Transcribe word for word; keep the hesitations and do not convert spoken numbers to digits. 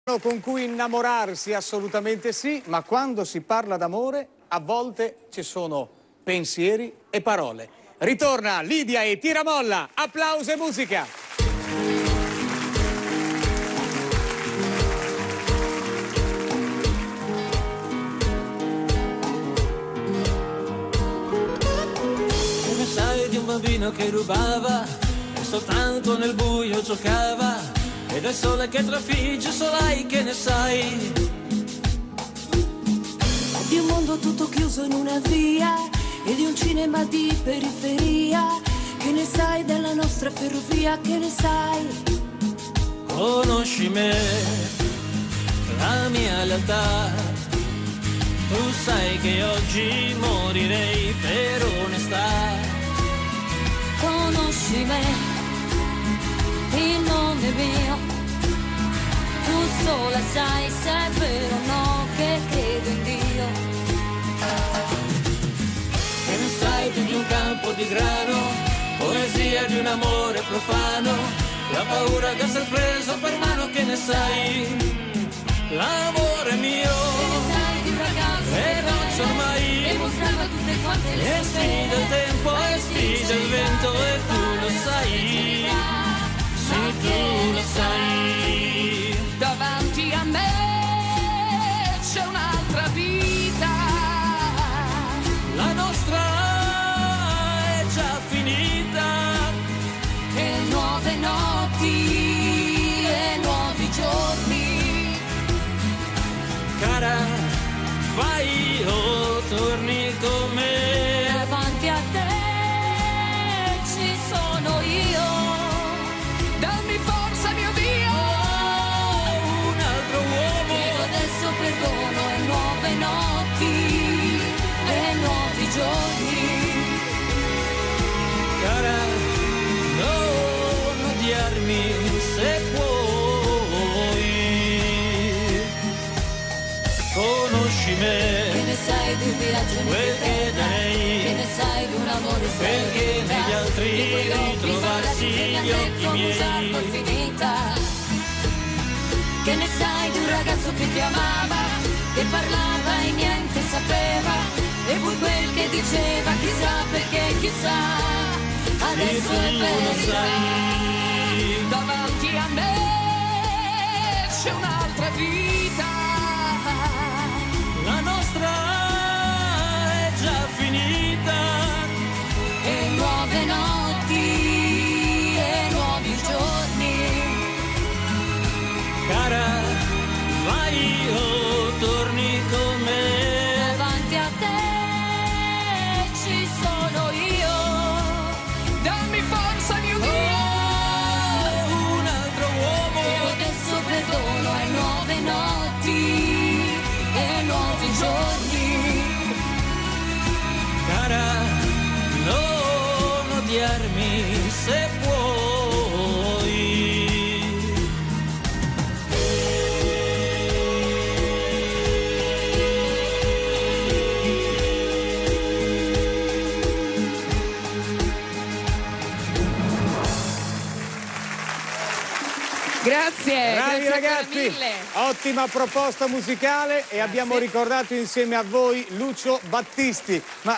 Con cui innamorarsi assolutamente sì, ma quando si parla d'amore a volte ci sono pensieri e parole. Ritorna Lidia e Tiramolla, applauso e musica! Che ne sai di un bambino che rubava e soltanto nel buio giocava? E del sole che trafigge solai, che ne sai? Di un mondo tutto chiuso in una via e di un cinema di periferia. Che ne sai della nostra ferrovia, che ne sai? Conosci me, la mia lealtà. Tu sai che oggi morirei per onestà. Conosci me, il nome mio. Tu sola sai se è vero o no che credo in Dio. Che ne sai tu di un campo di grano, poesia di un amore profano, la paura che sei preso per mano, che ne sai? L'amore mio, Che ne sai di un ragazzo e non ormai, e mostrava tutte quante le e sfida il tempo e sfida il vento, e tu lo sai, sì tu lo sai. Davanti a me c'è un'altra vita, La nostra è già finita, e nuove notti e nuovi giorni. cara, vai o torni con me. Davanti a te ci sono io, dammi forza mio Dio. Oh, un altro uomo, Chiedo adesso perdono e nuove notti e nuovi giorni. cara, non odiarmi se puoi. Conosci Che me, ne sai di un viaggio in quel che bicicletta? darei, Che ne sai di un amore perché senza negli altri di quei occhi ritrovarsi salati che mi han gli occhi detto miei. Musardo è finita. Che ne sai di un ragazzo che ti amava, che parlava e niente sapeva, e poi quel che diceva chissà perché chissà, adesso tu è lo verità. sai. Davanti a me c'è un'altra vita, La nostra è già finita, e nuove notti e nuovi giorni. cara, vai o torni con me. Davanti a te ci sono io, dammi forza mio Dio. Oh, un altro uomo, Io adesso perdono e nuove notti e nuovi giorni. cara, non odiarmi se puoi. Grazie, Bravi grazie ancora ragazzi, mille. ottima proposta musicale e abbiamo ricordato insieme a voi Lucio Battisti. Ma